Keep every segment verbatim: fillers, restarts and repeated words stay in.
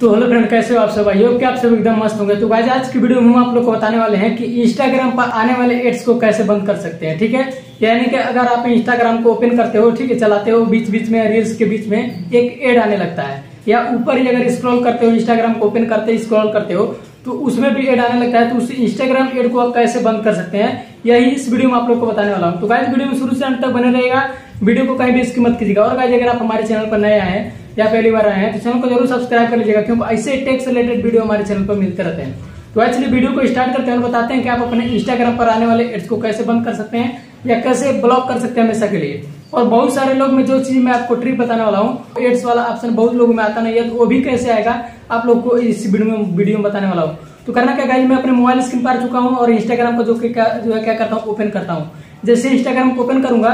तो hello friend, कैसे हो आप सब? आई होप कि आप सब एकदम मस्त होंगे। तो गाइस आज की वीडियो में हम आप लोग को बताने वाले हैं कि इंस्टाग्राम पर आने वाले एड्स को कैसे बंद कर सकते हैं। ठीक है, यानी कि अगर आप इंस्टाग्राम को ओपन करते हो, ठीक है, चलाते हो, बीच बीच में रील्स के बीच में एक एड आने लगता है, या ऊपर ही अगर स्क्रॉल करते हो, इंस्टाग्राम को ओपन करते स्क्रॉल करते हो तो उसमें भी एड आने लगता है, तो उस इंस्टाग्राम एड को आप कैसे बंद कर सकते हैं, यही इस वीडियो में आप लोग को बताने वाला हूँ। तो गाइस वीडियो में शुरू से अंत तक बने रहेगा, वीडियो को कहीं भी स्किप मत कीजिएगा। और गाइस अगर आप हमारे चैनल पर नए आए हैं या पहली बार आए हैं तो चैनल को जरूर सब्सक्राइब कर लीजिएगा, क्योंकि ऐसे टेक से रिलेटेड वीडियो हमारे चैनल पर मिलते रहते हैं। तो एक्चुअली वीडियो को स्टार्ट करते हैं और बताते हैं कि आप अपने इंस्टाग्राम पर आने वाले एड्स को कैसे बंद कर सकते हैं या कैसे ब्लॉक कर सकते हैं हमेशा के लिए। और बहुत सारे लोग में जो चीज मैं आपको ट्रिक बताने वाला हूँ, एड्स वाला ऑप्शन बहुत लोगों में आता नहीं है, तो वो भी कैसे आएगा आप लोग को इस वीडियो में वीडियो में बताने वाला हूँ। तो करना क्या गाइस, मैं अपने मोबाइल स्क्रीन पर आ चुका हूँ और इंस्टाग्राम को जो क्या जो है क्या करता हूँ, ओपन करता हूँ। जैसे इंस्टाग्राम को ओपन करूंगा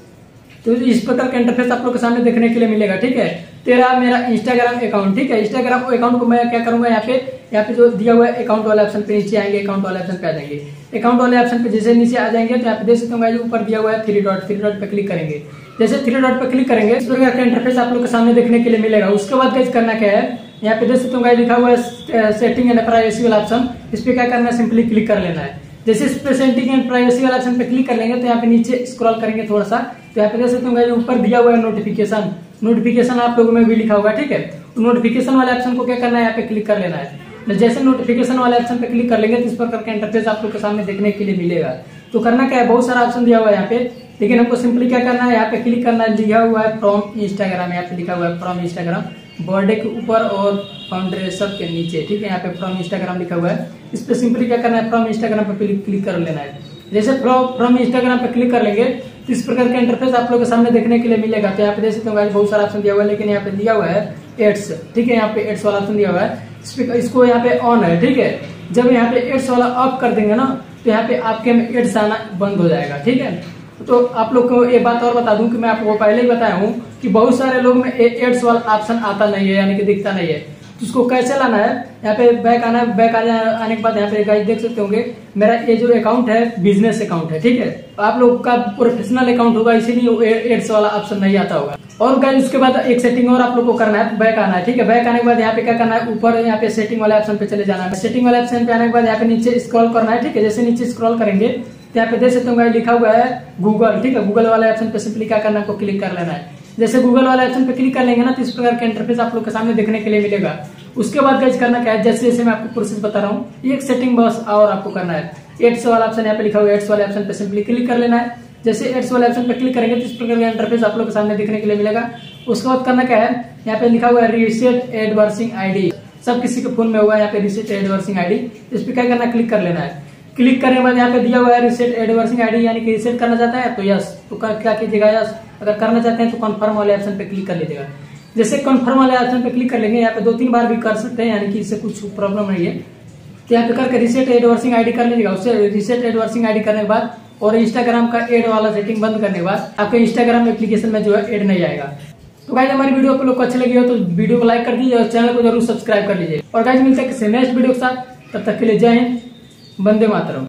तो इस प्रकार का इंटरफेस आप लोग के सामने देखने के लिए मिलेगा। ठीक है, तेरा मेरा इंस्टाग्राम अकाउंट, ठीक है, इंस्टाग्राम अकाउंट को मैं क्या करूंगा, यहाँ पे यहाँ पे जो दिया हुआ है अकाउंट वाले ऑप्शन पे नीचे आएंगे, अकाउंट वाले ऑप्शन पे आ जाएंगे। अकाउंट वाले ऑप्शन पे जैसे नीचे आ जाएंगे तो यहाँ पे देख सकते होंगे ऊपर दिया हुआ है थ्री डॉट, थ्री डॉट पे क्लिक करेंगे। जैसे थ्री डॉट पे क्लिक करेंगे इस प्रकार का इंटरफेस आप लोग के सामने देखने के लिए मिलेगा। उसके बाद गाइस करना क्या है, यहाँ पे देख सकते होंगे लिखा हुआ है सेटिंग एंड प्राइवेसी वाला ऑप्शन, इस पे क्या करना है, सिंपली क्लिक कर लेना है। जैसे इस पे सेटिंग एंड प्राइवेसी वाला ऑप्शन पे क्लिक कर लेंगे तो यहाँ पे नीचे स्क्रॉल करेंगे थोड़ा सा, तो यहाँ पे देख सकते होंगे ऊपर दिया हुआ है नोटिफिकेशन, नोटिफिकेशन आप लोगों में भी लिखा होगा। ठीक है, तो नोटिफिकेशन वाले ऑप्शन को क्या करना है, यहाँ पे क्लिक कर लेना है। जैसे नोटिफिकेशन वाले ऑप्शन पे क्लिक कर लेंगे तो इस प्रकार का इंटरफेस आप लोग के सामने देखने के लिए मिलेगा। तो करना क्या है, बहुत सारा ऑप्शन दिया हुआ है यहाँ पे, लेकिन हमको सिंपली क्या करना है, यहाँ पे क्लिक करना है। लिखा हुआ है फ्रॉम इंस्टाग्राम, यहाँ पे लिखा हुआ है फ्रॉम इंस्टाग्राम, बर्थडे के ऊपर और फाउंडेशन के नीचे। ठीक है, यहाँ पे फ्रॉम इंस्टाग्राम लिखा हुआ है, इस पे सिंपली क्या करना है, फ्रॉम इंस्टाग्राम पे क्लिक कर लेना है। जैसे फ्रॉम इंस्टाग्राम पे क्लिक कर लेंगे तो इस प्रकार का इंटरफेस आप लोग के सामने देखने के लिए मिलेगा। तो यहाँ पे देख सकते हो बहुत सारा ऑप्शन दिया हुआ है, लेकिन यहाँ पे दिया हुआ है एड्स। ठीक है, यहाँ पे एड्स वाला ऑप्शन दिया हुआ है, इसको यहाँ पे ऑन है। ठीक है, जब यहाँ पे एड्स वाला ऑफ कर देंगे ना तो यहाँ पे आपके में एड्स आना बंद हो जाएगा। ठीक है, तो आप लोग को एक बात और बता दूं कि मैं आपको पहले ही बताया हूँ कि बहुत सारे लोग में एड्स वाला ऑप्शन आता नहीं है, यानी कि दिखता नहीं है। तो उसको कैसे लाना है, यहाँ पे बैक आना है। बैक आने के बाद यहाँ पे गाइस देख सकते होंगे मेरा ये जो अकाउंट है बिजनेस अकाउंट है। ठीक है, आप लोग का प्रोफेशनल अकाउंट होगा, इसीलिए एड्स वाला ऑप्शन नहीं आता होगा। और गाइस उसके बाद एक सेटिंग और आप लोग को करना है, बैक आना है। ठीक है, बैक आने के बाद यहाँ पे क्या करना है, ऊपर यहाँ पे सेटिंग वाले ऑप्शन पे चले जाना है। सेटिंग वाले ऑप्शन पे आने के बाद यहाँ पे नीचे स्क्रॉल करना है। ठीक है, जैसे नीचे स्क्रॉल करेंगे तो यहाँ पे देख सकते होंगे लिखा हुआ है गूगल। ठीक है, गूगल वाले ऑप्शन पे सिंपली क्या करना है, आपको क्लिक कर लेना है। जैसे गूगल वाले ऑप्शन पे क्लिक कर लेंगे ना तो इस प्रकार का इंटरफेस आप लोग के सामने देखने के लिए मिलेगा। उसके बाद गाइस करना क्या है, जैसे जैसे मैं आपको प्रोसेस बता रहा हूँ, एक सेटिंग बस और आपको करना है। एड्स वाला ऑप्शन यहाँ पे लिखा हुआ है, एड्स वाले ऑप्शन पे सिंपली क्लिक कर लेना है। जैसे एड्स वाले ऑप्शन पे क्लिक करेंगे तो इस प्रकार का इंटरफेस आप लोग के सामने देखने के लिए मिलेगा। उसके बाद करना क्या है, यहाँ पे लिखा हुआ है रीसेट एडवर्सिंग आईडी, सब किसी के फोन में हुआ है यहाँ पे रीसेट एडवर्सिंग आईडी, इस पे क्या करना है, क्लिक कर लेना है। क्लिक करने के बाद यहाँ पे दिया हुआ है रीसेट एडवर्सिंग आईडी, यानी कि रीसेट करना चाहता है तो यस, तो क्या कीजिएगा यस, अगर करना चाहते हैं तो कन्फर्म वाले ऑप्शन पे क्लिक कर लीजिएगा। जैसे कन्फर्म वाले ऑप्शन पे क्लिक कर लेंगे, यहाँ पे दो तीन बार भी कर सकते हैं, यानी कि इससे कुछ प्रॉब्लम नहीं है। तो यहाँ पे करके रीसेट एडवर्सिंग आईडी कर लीजिएगा। उससे रीसेट एडवर्सिंग आईडी करने के बाद और इंस्टाग्राम का एड वाला सेटिंग बंद करने के बाद आपके इंस्टाग्राम एप्लीकेशन में जो है एड नहीं आएगा। तो गाइस हमारी वीडियो आप लोग को अच्छी लगी हो तो वीडियो को लाइक कर दीजिए और चैनल को जरूर सब्सक्राइब कर लीजिए। और गाइस मिलते हैं किसी नेक्स्ट वीडियो के साथ, तब तक के लिए जय हिंद, वंदे मातरम।